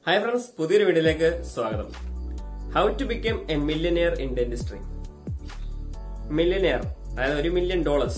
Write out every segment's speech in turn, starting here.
Hi friends, പുതിയൊരു വീഡിയോയിലേക്ക് സ്വാഗതം. How to become a millionaire in dentistry. Millionaire, അതായത് $1 million,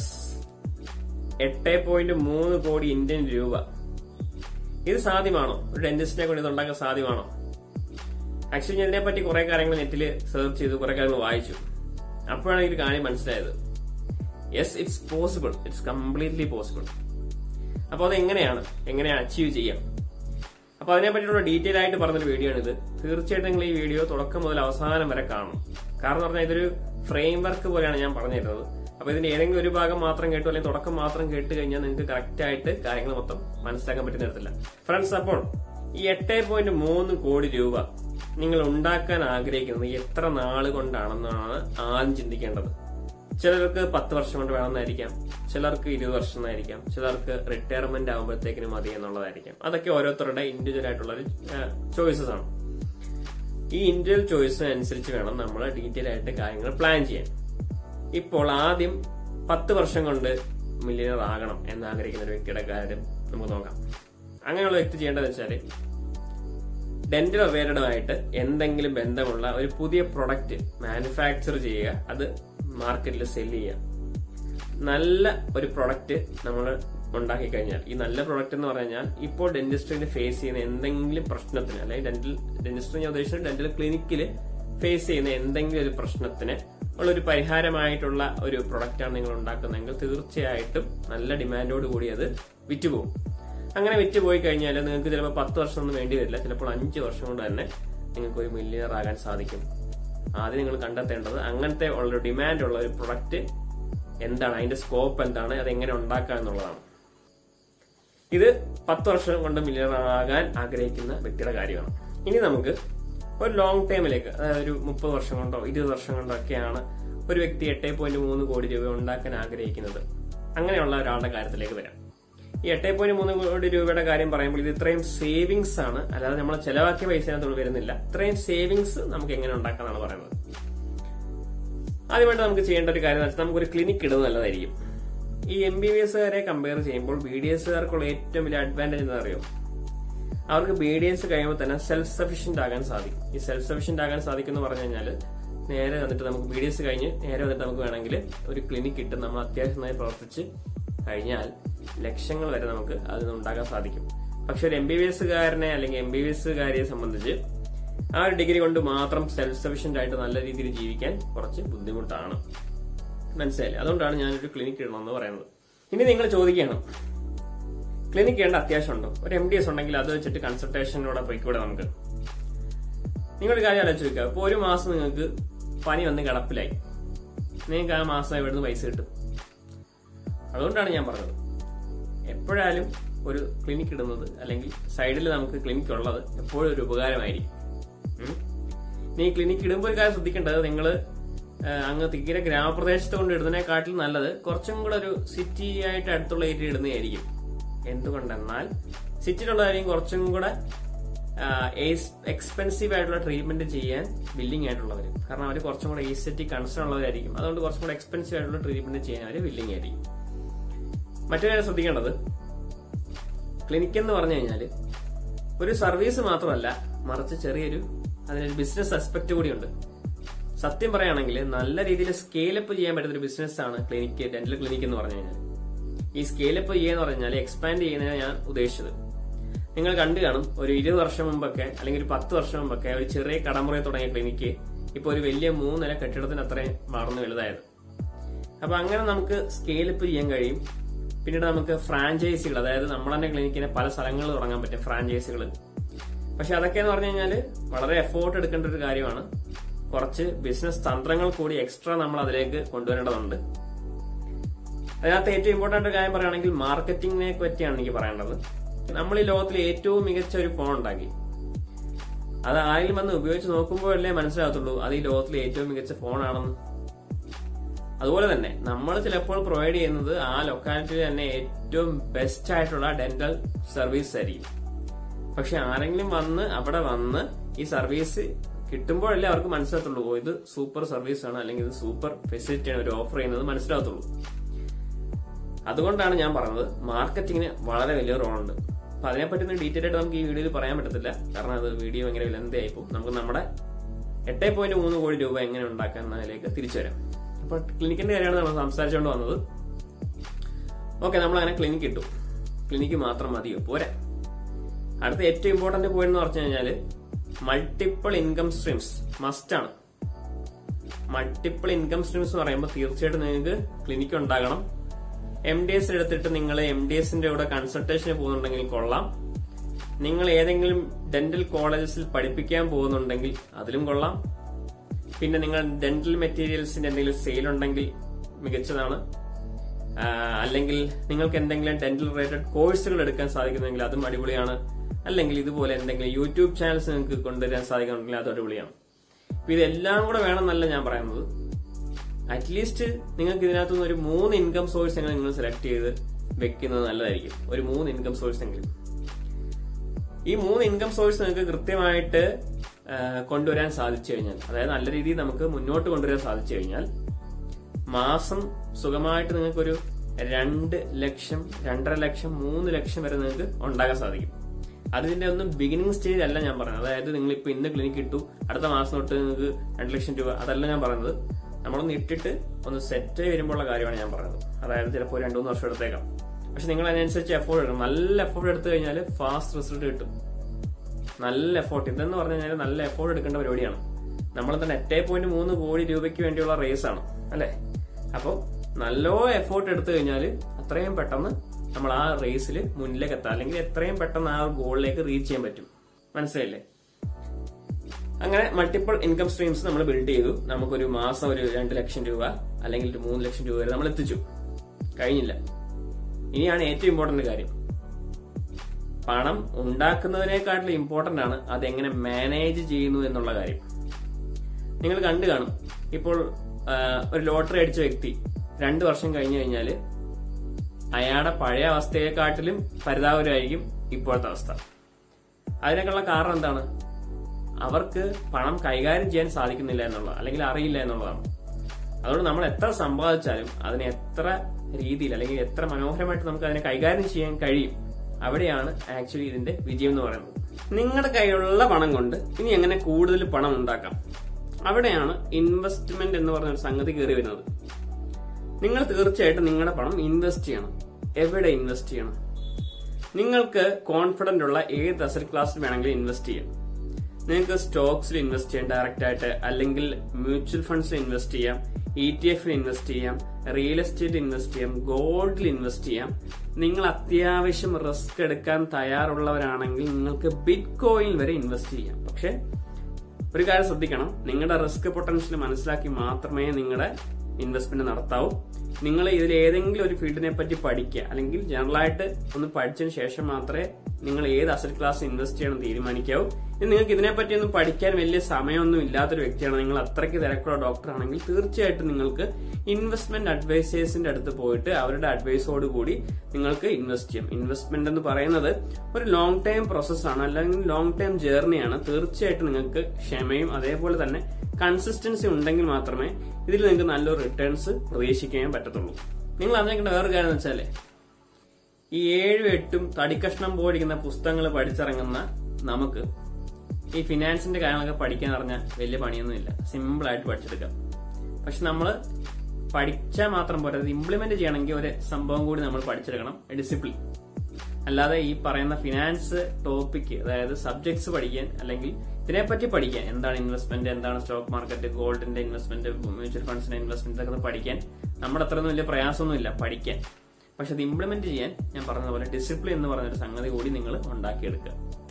8.3 കോടി ഇന്ത്യൻ രൂപ. ഇത് സാധ്യമാണോ? ഒരു ഡെന്റിസ്റ്റിനെ കൊണ്ട് ഇത് ഉണ്ടാക്കാൻ സാധ്യമാണോ? ആക്ച്വലി ഞാൻ ഇതിനെപ്പറ്റി കുറെ കാര്യങ്ങൾ നെറ്റിൽ സെർച്ച് ചെയ്തു, കുറെ കാര്യങ്ങൾ വായിച്ചു. അപ്പോഴാണ് എനിക്ക് കാര്യം മനസ്സിലായത്. Yes, it's possible, it's completely possible. അപ്പോൾ അത് എങ്ങനെ അച്ചീവ് ചെയ്യാം? അപ്പൊ അതിനെപ്പറ്റിയുള്ള ഡീറ്റെയിൽ ആയിട്ട് പറഞ്ഞൊരു വീഡിയോ ആണിത്. തീർച്ചയായിട്ടും നിങ്ങൾ ഈ വീഡിയോ തുടക്കം മുതൽ അവസാനം വരെ കാണണം. കാരണം പറഞ്ഞാൽ ഇതൊരു ഫ്രെയിം വർക്ക് പോലെയാണ് ഞാൻ പറഞ്ഞു തരുന്നത്. അപ്പൊ ഇതിന്റെ ഏതെങ്കിലും ഒരു ഭാഗം മാത്രം കേട്ടു അല്ലെങ്കിൽ തുടക്കം മാത്രം കേട്ട് കഴിഞ്ഞാൽ നിങ്ങൾക്ക് കറക്റ്റ് ആയിട്ട് കാര്യങ്ങൾ മൊത്തം മനസ്സിലാക്കാൻ പറ്റുന്ന തരത്തില്ല. ഫ്രണ്ട്സ്, അപ്പോൾ ഈ 8.3 കോടി രൂപ നിങ്ങൾ ഉണ്ടാക്കാൻ ആഗ്രഹിക്കുന്നത് എത്ര നാള് കൊണ്ടാണെന്നാണ് ആദ്യം ചിന്തിക്കേണ്ടത്. ചിലർക്ക് 10 വർഷം കൊണ്ട് വേണമെന്നായിരിക്കാം, ചിലർക്ക് 20 വർഷം എന്നായിരിക്കാം, ചിലർക്ക് റിട്ടയർമെന്റ് ആകുമ്പോഴത്തേക്കിനും മതി എന്നുള്ളതായിരിക്കാം. അതൊക്കെ ഓരോരുത്തരുടെ ഇൻഡിവിജ്വൽ ആയിട്ടുള്ള ചോയ്സസ് ആണ്. ഈ ഇൻഡിവിജ്വൽ ചോയ്സ് അനുസരിച്ച് വേണം നമ്മൾ ഡീറ്റെയിൽ ആയിട്ട് കാര്യങ്ങൾ പ്ലാൻ ചെയ്യാൻ. ഇപ്പോൾ ആദ്യം 10 വർഷം കൊണ്ട് മില്യണർ ആകണം എന്നാഗ്രഹിക്കുന്ന ഒരു വ്യക്തിയുടെ കാര്യം നമുക്ക് നോക്കാം. അങ്ങനെയുള്ള വ്യക്തി ചെയ്യേണ്ടതെന്ന് വെച്ചാല് ഡെന്റൽ അവയർഡുമായിട്ട് എന്തെങ്കിലും ബന്ധമുള്ള ഒരു പുതിയ പ്രൊഡക്റ്റ് മാനുഫാക്ചർ ചെയ്യുക, അത് മാർക്കറ്റിൽ സെല് ചെയ്യുക. നല്ല ഒരു പ്രൊഡക്റ്റ് നമ്മൾ ഉണ്ടാക്കി കഴിഞ്ഞാൽ, ഈ നല്ല പ്രൊഡക്റ്റ് എന്ന് പറഞ്ഞാൽ ഇപ്പോൾ ഡെന്റിസ്ട്രിയിൽ ഫേസ് ചെയ്യുന്ന എന്തെങ്കിലും പ്രശ്നത്തിന്, അല്ലെങ്കിൽ ഡെന്റിസ്ട്രി ഞാൻ ഉദ്ദേശിച്ചത് ഡെന്റൽ ക്ലിനിക്കിൽ ഫേസ് ചെയ്യുന്ന എന്തെങ്കിലും ഒരു പ്രശ്നത്തിന് ഉള്ളൊരു പരിഹാരമായിട്ടുള്ള ഒരു പ്രൊഡക്റ്റാണ് നിങ്ങൾ ഉണ്ടാക്കുന്നതെങ്കിൽ തീർച്ചയായിട്ടും നല്ല ഡിമാൻഡോട് കൂടി അത് വിറ്റുപോകും. അങ്ങനെ വിറ്റുപോയി കഴിഞ്ഞാൽ നിങ്ങൾക്ക് ചിലപ്പോൾ 10 വർഷം ഒന്നും വേണ്ടി വരില്ല, ചിലപ്പോൾ 5 വർഷം കൊണ്ട് തന്നെ നിങ്ങൾക്ക് ഒരു മില്യണർ ആകാൻ സാധിക്കും. ആദ്യം നിങ്ങൾ കണ്ടെത്തേണ്ടത് അങ്ങനത്തെ ഉള്ള ഡിമാൻഡ് ഉള്ള ഒരു പ്രൊഡക്റ്റ് എന്താണ്, അതിന്റെ സ്കോപ്പ് എന്താണ്, അതെങ്ങനെ ഉണ്ടാക്കാം എന്നുള്ളതാണ്. ഇത് 10 വർഷം കൊണ്ട് മില്യണർ ആകാൻ ആഗ്രഹിക്കുന്ന വ്യക്തിയുടെ കാര്യമാണ്. ഇനി നമുക്ക് ഒരു ലോങ് ടൈമിലേക്ക്, അതായത് ഒരു 30 വർഷം കൊണ്ടോ 20 വർഷം കൊണ്ടോ ഒക്കെയാണ് ഒരു വ്യക്തി 8.3 കോടി രൂപ ഉണ്ടാക്കാൻ ആഗ്രഹിക്കുന്നത്. അങ്ങനെയുള്ള ഒരാളുടെ കാര്യത്തിലേക്ക് വരാം. ഈ 8.3 കോടി രൂപയുടെ കാര്യം പറയുമ്പോൾ ഇത് ഇത്രയും സേവിങ്സ് ആണ്, അല്ലാതെ നമ്മൾ ചെലവാക്കിയ പൈസ അതിനകത്ത് വരുന്നില്ല. ഇത്രയും സേവിങ്സ് നമുക്ക് എങ്ങനെ ഉണ്ടാക്കാന്നാണ് പറയുന്നത്. ആദ്യമായിട്ട് നമുക്ക് ചെയ്യേണ്ട ഒരു കാര്യം എന്ന് വെച്ചാൽ നമുക്കൊരു ക്ലിനിക്ക് ഇടുന്നത് നല്ലതായിരിക്കും. ഈ MBBSകാരെ കമ്പയർ ചെയ്യുമ്പോൾ BDSകാർക്കുള്ള ഏറ്റവും വലിയ അഡ്വാൻറ്റേജ് എന്താ അറിയോ? അവർക്ക് BDS കഴിയുമ്പോൾ തന്നെ സെൽഫ് സഫീഷ്യന്റ് ആകാൻ സാധിക്കും. ഈ സെൽഫ് സഫീഷ്യന്റ് ആകാൻ സാധിക്കും എന്ന് പറഞ്ഞു കഴിഞ്ഞാൽ നേരെ വന്നിട്ട് നമുക്ക് BDS കഴിഞ്ഞ് നേരെ വന്നിട്ട് നമുക്ക് വേണമെങ്കിൽ ഒരു ക്ലിനിക്ക് ഇട്ട് നമ്മൾ അത്യാവശ്യമായി പ്രവർത്തിച്ച് കഴിഞ്ഞാൽ ലക്ഷങ്ങൾ വരെ നമുക്ക് അതിൽ ഉണ്ടാക്കാൻ സാധിക്കും. പക്ഷെ ഒരു MBBSകാരനെ അല്ലെങ്കിൽ MBBSകാരിയെ സംബന്ധിച്ച് ആ ഒരു ഡിഗ്രി കൊണ്ട് മാത്രം സെൽഫ് സഫീഷ്യന്റ് ആയിട്ട് നല്ല രീതിയിൽ ജീവിക്കാൻ കുറച്ച് ബുദ്ധിമുട്ടാണ്. മനസ്സിലായില്ലേ? അതുകൊണ്ടാണ് ഞാനൊരു ക്ലിനിക്ക് ഇടണമെന്ന് പറയുന്നത്. ഇനി നിങ്ങൾ ചോദിക്കണം, ക്ലിനിക്ക് ചെയ്യേണ്ട അത്യാവശ്യമുണ്ടോ? ഒരു MDS ഉണ്ടെങ്കിൽ അത് വെച്ചിട്ട് കൺസൾട്ടേഷനിലൂടെ പോയിക്കൂടെ നമുക്ക്? നിങ്ങളൊരു കാര്യം ആലോചിച്ച് നോക്കുക. ഇപ്പോൾ ഒരു മാസം നിങ്ങൾക്ക് പനി വന്ന് കിടപ്പിലായി, നിങ്ങൾക്ക് ആ മാസം എവിടുന്ന് പൈസ കിട്ടും? അതുകൊണ്ടാണ് ഞാൻ പറഞ്ഞത്, എപ്പോഴായാലും ഒരു ക്ലിനിക്ക് ഇടുന്നത് അല്ലെങ്കിൽ സൈഡിൽ നമുക്ക് ക്ലിനിക്ക് ഉള്ളത് എപ്പോഴും ഒരു ഉപകാരമായിരിക്കും. നീ ക്ലിനിക്ക് ഇടുമ്പോൾ ഒരു കാര്യം ശ്രദ്ധിക്കേണ്ടത്, നിങ്ങൾ അങ്ങ് തീരെ ഗ്രാമപ്രദേശത്ത് കൊണ്ട് ഇടുന്നതിനെക്കാട്ടിൽ നല്ലത് കുറച്ചും കൂടെ ഒരു സിറ്റി ആയിട്ട് അടുത്തുള്ള ഏരിയ ഇടുന്നതായിരിക്കും. എന്തുകൊണ്ടെന്നാൽ സിറ്റിയിലുള്ളതായിരിക്കും കുറച്ചും കൂടെ എക്സ്പെൻസീവ് ആയിട്ടുള്ള ട്രീറ്റ്മെന്റ് ചെയ്യാൻ വില്ലിംഗ് ആയിട്ടുള്ളവർ. കാരണം അവർ കുറച്ചും കൂടെ എസ്തെറ്റിക് കൺസേൺ ഉള്ളവരായിരിക്കും. അതുകൊണ്ട് കുറച്ചും കൂടെ എക്സ്പെൻസീവ് ആയിട്ടുള്ള ട്രീറ്റ്മെന്റ് ചെയ്യാൻ അവർ വില്ലിംഗ് ആയിരിക്കും. മറ്റൊരു കാര്യം ശ്രദ്ധിക്കേണ്ടത്, ക്ലിനിക്ക് എന്ന് പറഞ്ഞു കഴിഞ്ഞാൽ ഒരു സർവീസ് മാത്രമല്ല, മറിച്ച് ചെറിയൊരു അതിനൊരു ബിസിനസ് ആസ്പെക്ട് കൂടിയുണ്ട്. സത്യം പറയുകയാണെങ്കിൽ നല്ല രീതിയിൽ സ്കെയിലപ്പ് ചെയ്യാൻ പറ്റുന്ന ഒരു ബിസിനസ്സാണ് ക്ലിനിക്ക്, ഡെന്റൽ ക്ലിനിക്ക് എന്ന് പറഞ്ഞു കഴിഞ്ഞാൽ. ഈ സ്കെയിലപ്പ് ചെയ്യുക പറഞ്ഞാൽ എക്സ്പാൻഡ് ചെയ്യുന്നതിനാണ് ഞാൻ ഉദ്ദേശിച്ചത്. നിങ്ങൾ കണ്ടു കാണും, ഒരു 20 വർഷം മുമ്പൊക്കെ അല്ലെങ്കിൽ ഒരു 10 വർഷം മുമ്പൊക്കെ ഒരു ചെറിയ കടമുറയിൽ തുടങ്ങിയ ക്ലിനിക്ക് ഇപ്പോൾ ഒരു വലിയ 3 നില കെട്ടിടത്തിന് അത്രയും വളർന്നു വലുതായത്. അപ്പൊ അങ്ങനെ നമുക്ക് സ്കെയിലപ്പ് ചെയ്യാൻ കഴിയും. പിന്നീട് നമുക്ക് ഫ്രാഞ്ചൈസികൾ, അതായത് നമ്മൾ തന്നെ ക്ലിനിക്കിനെ പല സ്ഥലങ്ങളിൽ തുടങ്ങാൻ പറ്റും, ഫ്രാഞ്ചൈസികൾ. പക്ഷെ അതൊക്കെ എന്ന് പറഞ്ഞു കഴിഞ്ഞാൽ വളരെ എഫോർട്ട് എടുക്കേണ്ട ഒരു കാര്യമാണ്. കുറച്ച് ബിസിനസ് തന്ത്രങ്ങൾ കൂടി എക്സ്ട്രാ നമ്മൾ അതിലേക്ക് കൊണ്ടുവരേണ്ടതുണ്ട്. അതിനകത്ത് ഏറ്റവും ഇമ്പോർട്ടന്റ് കാര്യം പറയുകയാണെങ്കിൽ മാർക്കറ്റിംഗിനെ പറ്റിയാണ് എനിക്ക് പറയേണ്ടത്. നമ്മൾ ഈ ലോകത്തിലെ ഏറ്റവും മികച്ച ഒരു ഫോൺ ഉണ്ടാക്കി, അത് ആരെങ്കിലും വന്ന് ഉപയോഗിച്ച് നോക്കുമ്പോഴല്ലേ മനസ്സിലാകത്തുള്ളൂ അത് ഈ ലോകത്തിലെ ഏറ്റവും മികച്ച ഫോണാണെന്ന്. അതുപോലെ തന്നെ നമ്മൾ ചിലപ്പോൾ പ്രൊവൈഡ് ചെയ്യുന്നത് ആ ലൊക്കാലിറ്റിയിൽ തന്നെ ഏറ്റവും ബെസ്റ്റ് ആയിട്ടുള്ള ഡെന്റൽ സർവീസ് ആയിരിക്കും. പക്ഷെ ആരെങ്കിലും അവിടെ വന്ന് ഈ സർവീസ് കിട്ടുമ്പോഴല്ലേ അവർക്ക് മനസ്സിലാകത്തുള്ളൂ ഇത് സൂപ്പർ സർവീസ് ആണ് അല്ലെങ്കിൽ ഇത് സൂപ്പർ ഫെസിലിറ്റിയാണ് ഒരു ഓഫർ ചെയ്യുന്നത് മനസ്സിലാകത്തുള്ളൂ. അതുകൊണ്ടാണ് ഞാൻ പറഞ്ഞത് മാർക്കറ്റിംഗിന് വളരെ വലിയ റോളുണ്ട്. അപ്പൊ അതിനെപ്പറ്റി ഒന്നും ഡീറ്റെയിൽ ആയിട്ട് നമുക്ക് ഈ വീഡിയോയിൽ പറയാൻ പറ്റത്തില്ല, കാരണം അത് വീഡിയോ ഭയങ്കര ലെന്തി ആയിപ്പോകും. നമുക്ക് നമ്മുടെ 8.3 കോടി രൂപ എങ്ങനെ ഉണ്ടാക്കാം എന്നതിലേക്ക് തിരിച്ചു വരാം. അപ്പൊ ക്ലിനിക്കിന്റെ കാര്യമാണ് നമ്മൾ സംസാരിച്ചുകൊണ്ട് വന്നത്. ഓക്കെ, നമ്മൾ അങ്ങനെ ക്ലിനിക്ക് ഇട്ടു. ക്ലിനിക്ക് മാത്രം മതിയോ? പോരാ. അടുത്ത ഏറ്റവും ഇമ്പോർട്ടന്റ് പോയിന്റ് എന്ന് പറഞ്ഞു കഴിഞ്ഞാൽ മൾട്ടിപ്പിൾ ഇൻകം സ്ട്രീംസ് മസ്റ്റ് ആണ്. മൾട്ടിപ്പിൾ ഇൻകം സ്ട്രീംസ് എന്ന് പറയുമ്പോൾ തീർച്ചയായിട്ടും നിങ്ങൾക്ക് ക്ലിനിക്ക് ഉണ്ടാകണം. MDS എടുത്തിട്ട് നിങ്ങൾ MDSന്റെ കൂടെ കൺസൾട്ടേഷന് പോകുന്നുണ്ടെങ്കിൽ കൊള്ളാം. നിങ്ങൾ ഏതെങ്കിലും ഡെന്റൽ കോളേജസിൽ പഠിപ്പിക്കാൻ പോകുന്നുണ്ടെങ്കിൽ അതിലും കൊള്ളാം. പിന്നെ നിങ്ങൾ ഡെന്റൽ മെറ്റീരിയൽസിന്റെ എന്തെങ്കിലും സെയിൽ ഉണ്ടെങ്കിൽ മികച്ചതാണ്. അല്ലെങ്കിൽ നിങ്ങൾക്ക് എന്തെങ്കിലും ഡെന്റൽ റിലേറ്റഡ് കോഴ്സുകൾ എടുക്കാൻ സാധിക്കുന്നെങ്കിൽ അതും അടിപൊളിയാണ്. അല്ലെങ്കിൽ ഇതുപോലെ എന്തെങ്കിലും യൂട്യൂബ് ചാനൽസ് നിങ്ങൾക്ക് കൊണ്ടുവരാൻ സാധിക്കുന്നുണ്ടെങ്കിൽ അത് അടിപൊളിയാണ്. അപ്പൊ ഇതെല്ലാം കൂടെ വേണമെന്നല്ല ഞാൻ പറയുന്നത്. അറ്റ്ലീസ്റ്റ് നിങ്ങൾക്ക് ഇതിനകത്തുനിന്ന് ഒരു 3 ഇൻകം സോഴ്സ് എങ്കിലും നിങ്ങൾ സെലക്ട് ചെയ്ത് വെക്കുന്നത് നല്ലതായിരിക്കും. ഒരു 3 ഇൻകം സോഴ്സ് എങ്കിലും. ഈ 3 ഇൻകം സോഴ്സ് നിങ്ങൾക്ക് കൃത്യമായിട്ട് കൊണ്ടുവരാൻ സാധിച്ചു കഴിഞ്ഞാൽ, അതായത് നല്ല രീതിയിൽ നമുക്ക് മുന്നോട്ട് കൊണ്ടുവരാൻ സാധിച്ചു കഴിഞ്ഞാൽ മാസം സുഖമായിട്ട് നിങ്ങൾക്കൊരു 2 ലക്ഷം, 2.5 ലക്ഷം, 3 ലക്ഷം വരെ നിങ്ങൾക്ക് ഉണ്ടാക്കാൻ സാധിക്കും. അതിന്റെ ഒന്നും ബിഗിനിങ് സ്റ്റേജ് അല്ല ഞാൻ പറയുന്നത്. അതായത് നിങ്ങൾ ഇപ്പൊ ഇന്ന് ക്ലിനിക്ക് ഇട്ടു, അടുത്ത മാസം തൊട്ട് നിങ്ങൾക്ക് 2 ലക്ഷം രൂപ, അതല്ല ഞാൻ പറയുന്നത്. നമ്മളൊന്ന് ഇട്ടിട്ട് ഒന്ന് സെറ്റ് വരുമ്പോഴുള്ള കാര്യമാണ് ഞാൻ പറയുന്നത്. അതായത് ചിലപ്പോൾ 2-3 വർഷം എടുത്തേക്കാം. പക്ഷെ നിങ്ങൾ അതിനനുസരിച്ച് എഫോർട്ട് എടുക്കണം. നല്ല എഫോർട്ട് എടുത്തു കഴിഞ്ഞാൽ ഫാസ്റ്റ് റിസൾട്ട് കിട്ടും. നല്ല എഫോർട്ട്, ഇതെന്ന് പറഞ്ഞു കഴിഞ്ഞാൽ നല്ല എഫോർട്ട് എടുക്കേണ്ട പരിപാടിയാണ്. നമ്മൾ തന്നെ 8.3 കോടി രൂപയ്ക്ക് വേണ്ടിയുള്ള റേസ് ആണ് അല്ലെ. അപ്പോൾ നല്ലോ എഫോർട്ട് എടുത്തു കഴിഞ്ഞാൽ അത്രയും പെട്ടെന്ന് നമ്മൾ ആ റേസിൽ മുന്നിലേക്ക് എത്താം, അല്ലെങ്കിൽ എത്രയും പെട്ടെന്ന് ആ ഗോളിലേക്ക് റീച്ച് ചെയ്യാൻ പറ്റും. മനസ്സിലായില്ലേ? അങ്ങനെ മൾട്ടിപ്പിൾ ഇൻകം സ്ട്രീംസ് നമ്മൾ ബിൽഡ് ചെയ്തു. നമുക്കൊരു മാസം ഒരു 2 ലക്ഷം രൂപ അല്ലെങ്കിൽ 3 ലക്ഷം രൂപ വരെ നമ്മൾ എത്തിച്ചു. കഴിഞ്ഞില്ല. ഇനിയാണ് ഏറ്റവും ഇമ്പോർട്ടന്റ് കാര്യം. പണം ഉണ്ടാക്കുന്നതിനേക്കാട്ടിലും ഇമ്പോർട്ടന്റ് ആണ് അതെങ്ങനെ മാനേജ് ചെയ്യുന്നു എന്നുള്ള കാര്യം. നിങ്ങൾ കണ്ടു കാണും, ഇപ്പോൾ ഒരു ലോട്ടറി അടിച്ച വ്യക്തി 2 വർഷം കഴിഞ്ഞു കഴിഞ്ഞാൽ അയാളുടെ പഴയ അവസ്ഥയെക്കാട്ടിലും പരിതാപകരമായിരിക്കും ഇപ്പോഴത്തെ അവസ്ഥ. അതിനൊക്കെയുള്ള കാരണം എന്താണ്? അവർക്ക് പണം കൈകാര്യം ചെയ്യാൻ സാധിക്കുന്നില്ല എന്നുള്ളത്, അല്ലെങ്കിൽ അറിയില്ല എന്നുള്ളതാണ്. അതുകൊണ്ട് നമ്മൾ എത്ര സമ്പാദിച്ചാലും അതിനെ എത്ര രീതിയിൽ അല്ലെങ്കിൽ എത്ര മനോഹരമായിട്ട് നമുക്ക് അതിനെ കൈകാര്യം ചെയ്യാൻ കഴിയും, അവിടെയാണ് ആക്ച്വലി ഇതിന്റെ വിജയം എന്ന് പറയുന്നത്. നിങ്ങളുടെ കയ്യിലുള്ള പണം കൊണ്ട് ഇനി എങ്ങനെ കൂടുതൽ പണം ഉണ്ടാക്കാം, അവിടെയാണ് ഇൻവെസ്റ്റ്മെന്റ് എന്ന് പറഞ്ഞ ഒരു സംഗതി കയറി വരുന്നത്. നിങ്ങൾ തീർച്ചയായിട്ടും നിങ്ങളുടെ പണം ഇൻവെസ്റ്റ് ചെയ്യണം. എവിടെ ഇൻവെസ്റ്റ് ചെയ്യണം? നിങ്ങൾക്ക് കോൺഫിഡന്റ് ഉള്ള ഏത് അസറ്റ് ക്ലാസ്സിൽ വേണമെങ്കിലും ഇൻവെസ്റ്റ് ചെയ്യാം. നിങ്ങൾക്ക് സ്റ്റോക്സിൽ ഇൻവെസ്റ്റ് ചെയ്യാം ഡയറക്റ്റ് ആയിട്ട്, അല്ലെങ്കിൽ മ്യൂച്വൽ ഫണ്ട്സിൽ ഇൻവെസ്റ്റ് ചെയ്യാം, ETF-ൽ ഇൻവെസ്റ്റ് ചെയ്യാം, റിയൽ എസ്റ്റേറ്റ് ഇൻവെസ്റ്റ് ചെയ്യാം, ഗോൾഡിൽ ഇൻവെസ്റ്റ് ചെയ്യാം. നിങ്ങൾ അത്യാവശ്യം റിസ്ക് എടുക്കാൻ തയ്യാറുള്ളവരാണെങ്കിൽ നിങ്ങൾക്ക് ബിറ്റ് കോയിൻ വരെ ഇൻവെസ്റ്റ് ചെയ്യാം. പക്ഷെ ഒരു കാര്യം ശ്രദ്ധിക്കണം, നിങ്ങളുടെ റിസ്ക് പൊട്ടൻഷ്യൽ മനസ്സിലാക്കി മാത്രമേ നിങ്ങളുടെ ഇൻവെസ്റ്റ്മെന്റ് നടത്താവൂ. നിങ്ങൾ ഇതിൽ ഏതെങ്കിലും ഒരു ഫീൽഡിനെ പറ്റി പഠിക്കുക, അല്ലെങ്കിൽ ജനറലായിട്ട് ഒന്ന് പഠിച്ചതിന് ശേഷം മാത്രമേ നിങ്ങൾ ഏത് അസറ്റ് ക്ലാസ് ഇൻവെസ്റ്റ് ചെയ്യണം തീരുമാനിക്കാവൂ. നിങ്ങൾക്ക് ഇതിനെപ്പറ്റി ഒന്നും പഠിക്കാൻ വലിയ സമയമൊന്നും ഇല്ലാത്തൊരു വ്യക്തിയാണ്, നിങ്ങൾ അത്രയ്ക്ക് തിരക്കുള്ള ഡോക്ടർ ആണെങ്കിൽ തീർച്ചയായിട്ടും നിങ്ങൾക്ക് ഇൻവെസ്റ്റ്മെന്റ് അഡ്വൈസേഴ്സിന്റെ അടുത്ത് പോയിട്ട് അവരുടെ അഡ്വൈസോട് കൂടി നിങ്ങൾക്ക് ഇൻവെസ്റ്റ് ചെയ്യാം. ഇൻവെസ്റ്റ്മെന്റ് എന്ന് പറയുന്നത് ഒരു ലോങ് ടൈം പ്രോസസ്സാണ്, അല്ലെങ്കിൽ ലോങ് ടൈം ജേർണിയാണ്. തീർച്ചയായിട്ടും നിങ്ങൾക്ക് ക്ഷമയും അതേപോലെ തന്നെ കൺസിസ്റ്റൻസി ഉണ്ടെങ്കിൽ മാത്രമേ ഇതിൽ നിങ്ങൾക്ക് നല്ലൊരു റിട്ടേൺസ് പ്രതീക്ഷിക്കാൻ പറ്റത്തുള്ളൂ. നിങ്ങൾ അറിഞ്ഞേക്കേണ്ട വേറൊരു കാര്യം എന്ന് വെച്ചാല്, ഈ 7-8 തടിക്കഷ്ണം പോലിരിക്കുന്ന പുസ്തകങ്ങൾ പഠിച്ചിറങ്ങുന്ന നമുക്ക് ഈ ഫിനാൻസിന്റെ കാര്യങ്ങളൊക്കെ പഠിക്കാൻ അറിഞ്ഞാൽ വലിയ പണിയൊന്നുമില്ല, സിമ്പിൾ ആയിട്ട് പഠിച്ചെടുക്കാം. പക്ഷെ നമ്മൾ പഠിച്ചാൽ മാത്രം പോരാ, അത് ഇംപ്ലിമെന്റ് ചെയ്യണമെങ്കിൽ ഒരു സംഭവം കൂടി നമ്മൾ പഠിച്ചെടുക്കണം, ഡിസിപ്ലിൻ. അല്ലാതെ ഈ പറയുന്ന ഫിനാൻസ് ടോപ്പിക്ക്, അതായത് സബ്ജക്ട്സ് പഠിക്കാൻ അല്ലെങ്കിൽ ഇതിനെപ്പറ്റി പഠിക്കാൻ, എന്താണ് ഇൻവെസ്റ്റ്മെന്റ്, എന്താണ് സ്റ്റോക്ക് മാർക്കറ്റ്, ഗോൾഡിന്റെ ഇൻവെസ്റ്റ്മെന്റ്, മ്യൂച്വൽ ഫണ്ട്സിന്റെ ഇൻവെസ്റ്റ്മെന്റ്, ഇതൊക്കെ പഠിക്കാൻ നമ്മുടെ അത്രയൊന്നും വലിയ പ്രയാസമൊന്നുമില്ല പഠിക്കാൻ. പക്ഷെ അത് ഇംപ്ലിമെന്റ് ചെയ്യാൻ ഞാൻ പറഞ്ഞതുപോലെ ഡിസിപ്ലിൻ എന്ന് പറഞ്ഞൊരു സംഗതി കൂടി നിങ്ങൾ ഉണ്ടാക്കിയെടുക്കുക.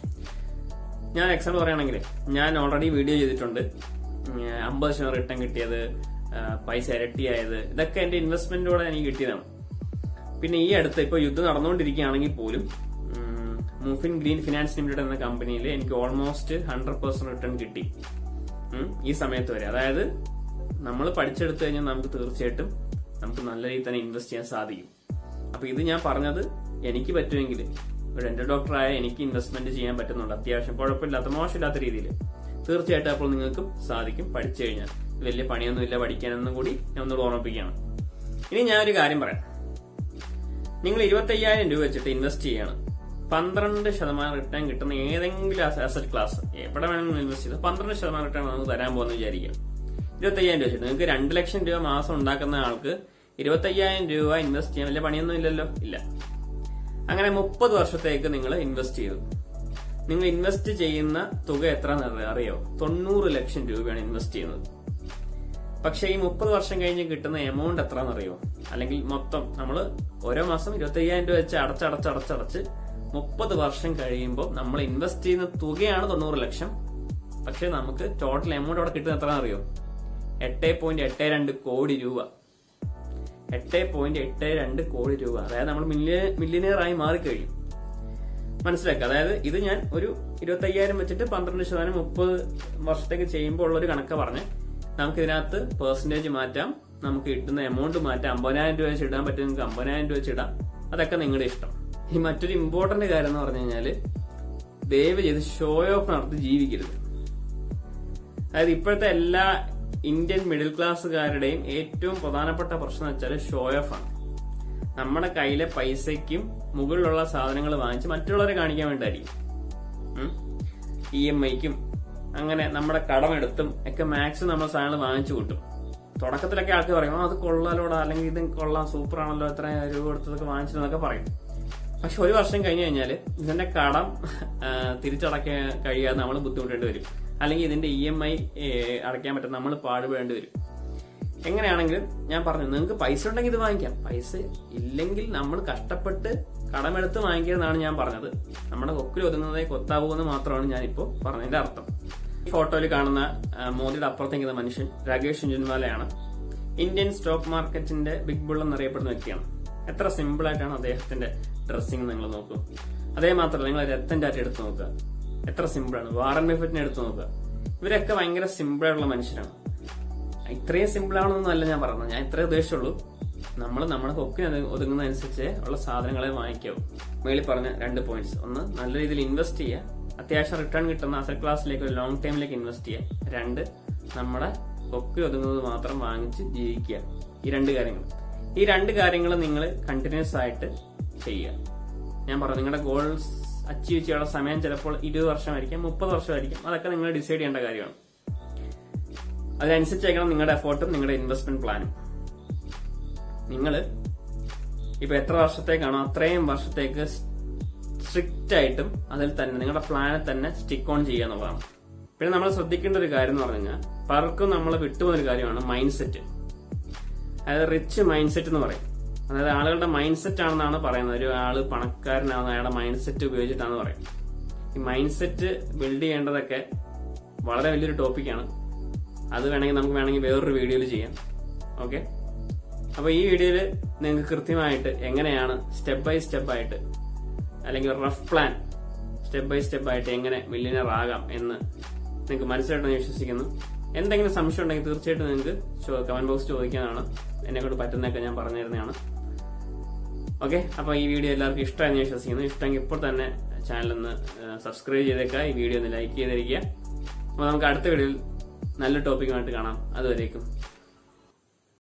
ഞാൻ എക്സാമ്പിൾ പറയുകയാണെങ്കിൽ, ഞാൻ ഓൾറെഡി വീഡിയോ ചെയ്തിട്ടുണ്ട് 50% റിട്ടേൺ കിട്ടിയത്, പൈസ ഇരട്ടിയായത്, ഇതൊക്കെ എന്റെ ഇൻവെസ്റ്റ്മെന്റിലൂടെ എനിക്ക് കിട്ടിയതാണ്. പിന്നെ ഈ അടുത്ത് ഇപ്പൊ യുദ്ധം നടന്നുകൊണ്ടിരിക്കുകയാണെങ്കിൽ പോലും മുഫിൻ ഗ്രീൻ ഫിനാൻസ് ലിമിറ്റഡ് എന്ന കമ്പനിയിൽ എനിക്ക് ഓൾമോസ്റ്റ് 100% റിട്ടേൺ കിട്ടി ഈ സമയത്ത് വരെ. അതായത് നമ്മൾ പഠിച്ചെടുത്തു കഴിഞ്ഞാൽ നമുക്ക് തീർച്ചയായിട്ടും നമുക്ക് നല്ല രീതിയിൽ തന്നെ ഇൻവെസ്റ്റ് ചെയ്യാൻ സാധിക്കും. അപ്പൊ ഇത് ഞാൻ പറഞ്ഞത് എനിക്ക് പറ്റുമെങ്കിൽ, ഒരു ഡെന്റൽ ഡോക്ടറായ എനിക്ക് ഇൻവെസ്റ്റ്മെന്റ് ചെയ്യാൻ പറ്റുന്നുണ്ട് അത്യാവശ്യം കുഴപ്പമില്ലാത്ത മോശമില്ലാത്ത രീതിയിൽ. തീർച്ചയായിട്ടും അപ്പോൾ നിങ്ങൾക്കും സാധിക്കും പഠിച്ചു കഴിഞ്ഞാൽ. വലിയ പണിയൊന്നുമില്ല പഠിക്കാനെന്നും കൂടി ഞാൻ ഒന്നുകൂടി ഓർമ്മിപ്പിക്കുകയാണ്. ഇനി ഞാനൊരു കാര്യം പറയാം. നിങ്ങൾ 25,000 രൂപ വെച്ചിട്ട് ഇൻവെസ്റ്റ് ചെയ്യാണ്. 12% റിട്ടേൺ കിട്ടുന്ന ഏതെങ്കിലും അസറ്റ് ക്ലാസ് എവിടെ വേണമെങ്കിലും ഇൻവെസ്റ്റ് ചെയ്ത് 12% റിട്ടേൺ നമുക്ക് തരാൻ പോകുന്ന വിചാരിക്കാം. 25,000 രൂപ വെച്ചിട്ട് നിങ്ങൾക്ക് 2 ലക്ഷം രൂപ മാസം ഉണ്ടാക്കുന്ന ആൾക്ക് 25,000 രൂപ ഇൻവെസ്റ്റ് ചെയ്യാൻ വലിയ പണിയൊന്നും ഇല്ലല്ലോ. ഇല്ല. അങ്ങനെ 30 വർഷത്തേക്ക് നിങ്ങൾ ഇൻവെസ്റ്റ് ചെയ്തു. നിങ്ങൾ ഇൻവെസ്റ്റ് ചെയ്യുന്ന തുക എത്ര അറിയോ? 90 ലക്ഷം രൂപയാണ് ഇൻവെസ്റ്റ് ചെയ്യുന്നത്. പക്ഷെ ഈ 30 വർഷം കഴിഞ്ഞ് കിട്ടുന്ന എമൗണ്ട് എത്രയെന്നറിയോ? അല്ലെങ്കിൽ മൊത്തം നമ്മൾ ഓരോ മാസം 25,000 രൂപ വെച്ച് അടച്ചടച്ച് 30 വർഷം കഴിയുമ്പോൾ നമ്മൾ ഇൻവെസ്റ്റ് ചെയ്യുന്ന തുകയാണ് 90 ലക്ഷം. പക്ഷെ നമുക്ക് ടോട്ടൽ എമൗണ്ട് അവിടെ കിട്ടുന്ന എത്ര അറിയോ? 8.82 കോടി രൂപ. 8.82 കോടി രൂപ. അതായത് നമ്മൾ മില്യനെയർ ആയി മാറിക്കഴിയും. മനസ്സിലാക്കുക. അതായത് ഇത് ഞാൻ ഒരു 25,000 വെച്ചിട്ട് 12% 30 വർഷത്തേക്ക് ചെയ്യുമ്പോൾ ഉള്ളൊരു കണക്ക് പറഞ്ഞ് നമുക്ക് ഇതിനകത്ത് പെർസെന്റേജ് മാറ്റാം, നമുക്ക് കിട്ടുന്ന എമൗണ്ട് മാറ്റാം. 50,000 രൂപ വെച്ച് ഇടാൻ പറ്റും, നിങ്ങൾക്ക് 50,000 രൂപ വെച്ച് ഇടാം. അതൊക്കെ നിങ്ങളുടെ ഇഷ്ടം. ഈ മറ്റൊരു ഇമ്പോർട്ടന്റ് കാര്യം എന്ന് പറഞ്ഞു കഴിഞ്ഞാൽ ദയവ് ചെയ്ത് ഷോ ഓഫ് നടത്തി ജീവിക്കരുത്. അതായത് ഇപ്പോഴത്തെ എല്ലാ ഇന്ത്യൻ മിഡിൽ ക്ലാസ്സുകാരുടെയും ഏറ്റവും പ്രധാനപ്പെട്ട പ്രശ്നം എന്ന് വെച്ചാൽ ഷോ ഓഫ് ആണ്. നമ്മുടെ കയ്യിലെ പൈസയ്ക്കും മുകളിലുള്ള സാധനങ്ങൾ വാങ്ങിച്ച് മറ്റുള്ളവരെ കാണിക്കാൻ വേണ്ടിയായിരിക്കും. EMIക്കും അങ്ങനെ നമ്മുടെ കടമെടുത്തും ഒക്കെ മാക്സിമം നമ്മൾ സാധനങ്ങൾ വാങ്ങിച്ചു കൂട്ടും. തുടക്കത്തിലൊക്കെ ആൾക്ക് പറയും അത് കൊള്ളാലോടാ, അല്ലെങ്കിൽ ഇത് കൊള്ളാം, സൂപ്പർ ആണല്ലോ, എത്ര രൂപ കൊടുത്തതൊക്കെ വാങ്ങിച്ചതെന്നൊക്കെ പറയും. പക്ഷെ ഒരു വർഷം കഴിഞ്ഞു കഴിഞ്ഞാൽ ഇതിന്റെ കടം തിരിച്ചടക്കാൻ കഴിയാതെ നമ്മൾ ബുദ്ധിമുട്ടേണ്ടി വരും. അല്ലെങ്കിൽ ഇതിന്റെ EMI അടയ്ക്കാൻ പറ്റും നമ്മൾ പാടുപെടേണ്ടി വരും. എങ്ങനെയാണെങ്കിലും ഞാൻ പറഞ്ഞു, നിങ്ങൾക്ക് പൈസ ഉണ്ടെങ്കിൽ ഇത് വാങ്ങിക്കാം, പൈസ ഇല്ലെങ്കിൽ നമ്മൾ കഷ്ടപ്പെട്ട് കടമെടുത്ത് വാങ്ങിക്കുന്നതാണ് ഞാൻ പറഞ്ഞത്. നമ്മുടെ കൊക്കിൽ ഒതുങ്ങുന്നതേ കൊത്താവൂന്ന് മാത്രമാണ് ഞാനിപ്പോ പറഞ്ഞതിന്റെ അർത്ഥം. ഈ ഫോട്ടോയിൽ കാണുന്ന മോദിയുടെ അപ്പുറത്തേക്കുന്ന മനുഷ്യൻ രാകേഷ് ജുൻവാലയാണ്. ഇന്ത്യൻ സ്റ്റോക്ക് മാർക്കറ്റിന്റെ ബിഗ് ബുൾ എന്നറിയപ്പെടുന്ന വ്യക്തിയാണ്. എത്ര സിമ്പിൾ ആയിട്ടാണ് അദ്ദേഹത്തിന്റെ ഡ്രസ്സിംഗ് നിങ്ങൾ നോക്കൂ. അതേ മാത്രമല്ല നിങ്ങൾ രത്തൻ ടാറ്റ എടുത്ത് നോക്കുക, എത്ര സിമ്പിളാണ്. വാറൻ ബഫറ്റിനെ എടുത്ത് നോക്കുക. ഇവരൊക്കെ ഭയങ്കര സിമ്പിൾ ആയിട്ടുള്ള മനുഷ്യരാണ്. ഇത്രയും സിമ്പിൾ ആവണമെന്നൊന്നും അല്ല ഞാൻ പറയുന്നത്, ഞാൻ ഇത്രേ ഉദ്ദേശിച്ചുള്ളൂ. നമ്മൾ നമ്മുടെ കൊക്കിന് ഒതുങ്ങുന്നതനുസരിച്ച് ഉള്ള സാധനങ്ങളെ വാങ്ങിക്കാവും. മേളിൽ പറഞ്ഞ 2 പോയിന്റ്സ്: ഒന്ന്, നല്ല രീതിയിൽ ഇൻവെസ്റ്റ് ചെയ്യുക, അത്യാവശ്യം റിട്ടേൺ കിട്ടുന്ന അസറ്റ് ക്ലാസ്സിലേക്ക് ഒരു ലോങ് ടൈമിലേക്ക് ഇൻവെസ്റ്റ് ചെയ്യുക. 2, നമ്മുടെ കൊക്കിൽ ഒതുങ്ങുന്നത് മാത്രം വാങ്ങിച്ച് ജീവിക്കുക. ഈ 2 കാര്യങ്ങൾ. ഈ 2 കാര്യങ്ങൾ നിങ്ങൾ കണ്ടിന്യൂസ് ആയിട്ട് ചെയ്യുക. ഞാൻ പറഞ്ഞു, നിങ്ങളുടെ ഗോൾസ് അച്ചീവ് ചെയ്യാനുള്ള സമയം ചിലപ്പോൾ 20 വർഷമായിരിക്കാം, 30 വർഷമായിരിക്കും. അതൊക്കെ നിങ്ങൾ ഡിസൈഡ് ചെയ്യേണ്ട കാര്യമാണ്. അതിനനുസരിച്ചായിരിക്കണം നിങ്ങളുടെ എഫേർട്ടും നിങ്ങളുടെ ഇൻവെസ്റ്റ്മെന്റ് പ്ലാനും. നിങ്ങൾ ഇപ്പൊ എത്ര വർഷത്തേക്കാണോ അത്രയും വർഷത്തേക്ക് സ്ട്രിക്റ്റ് ആയിട്ടും അതിൽ തന്നെ നിങ്ങളുടെ പ്ലാനിൽ തന്നെ സ്റ്റിക്ക് ഓൺ ചെയ്യുക എന്നുള്ളതാണ്. പിന്നെ നമ്മൾ ശ്രദ്ധിക്കേണ്ട ഒരു കാര്യം എന്ന് പറഞ്ഞു കഴിഞ്ഞാൽ പലർക്കും നമ്മൾ വിട്ടുപോയൊരു കാര്യമാണ് മൈൻഡ് സെറ്റ്. അതായത് റിച്ച് മൈൻഡ് സെറ്റ് എന്ന് പറയും. അതായത് ആളുകളുടെ മൈൻഡ് സെറ്റ് ആണെന്നാണ് പറയുന്നത്. ഒരു ആള് പണക്കാരനാണെന്ന് അയാളുടെ മൈൻഡ് സെറ്റ് ഉപയോഗിച്ചിട്ടാണ് പറയുന്നത്. ഈ മൈൻഡ് സെറ്റ് ബിൽഡ് ചെയ്യേണ്ടതൊക്കെ വളരെ വലിയൊരു ടോപ്പിക്കാണ്. അത് നമുക്ക് വേറൊരു വീഡിയോയിൽ ചെയ്യാം. ഓക്കെ, അപ്പൊ ഈ വീഡിയോയിൽ നിങ്ങൾക്ക് കൃത്യമായിട്ട് എങ്ങനെയാണ് സ്റ്റെപ്പ് ബൈ സ്റ്റെപ്പ് ആയിട്ട്, അല്ലെങ്കിൽ rough plan step by step ആയിട്ട് എങ്ങനെ മില്യനെയർ ആകാം എന്ന് നിങ്ങൾക്ക് മനസ്സിലായിട്ടെന്ന് വിശ്വസിക്കുന്നു. എന്തെങ്കിലും സംശയം ഉണ്ടെങ്കിൽ തീർച്ചയായിട്ടും നിങ്ങൾക്ക് കമന്റ് ബോക്സ് ചോദിക്കാനാണ്. എന്നെ കൊണ്ട് പറ്റുന്നതൊക്കെ ഞാൻ പറഞ്ഞു തരുന്നതാണ്. ഓക്കെ, അപ്പൊ ഈ വീഡിയോ എല്ലാവർക്കും ഇഷ്ടമായെന്ന് വിശ്വസിക്കുന്നു. ഇഷ്ടമെങ്കിൽ ഇപ്പോൾ തന്നെ ചാനലൊന്ന് സബ്സ്ക്രൈബ് ചെയ്തേക്കുക, ഈ വീഡിയോ ഒന്ന് ലൈക്ക് ചെയ്തിരിക്കുക. അപ്പൊ നമുക്ക് അടുത്ത വീഡിയോയിൽ നല്ല ടോപ്പിക്കുമായിട്ട് കാണാം. അതുവരേക്കും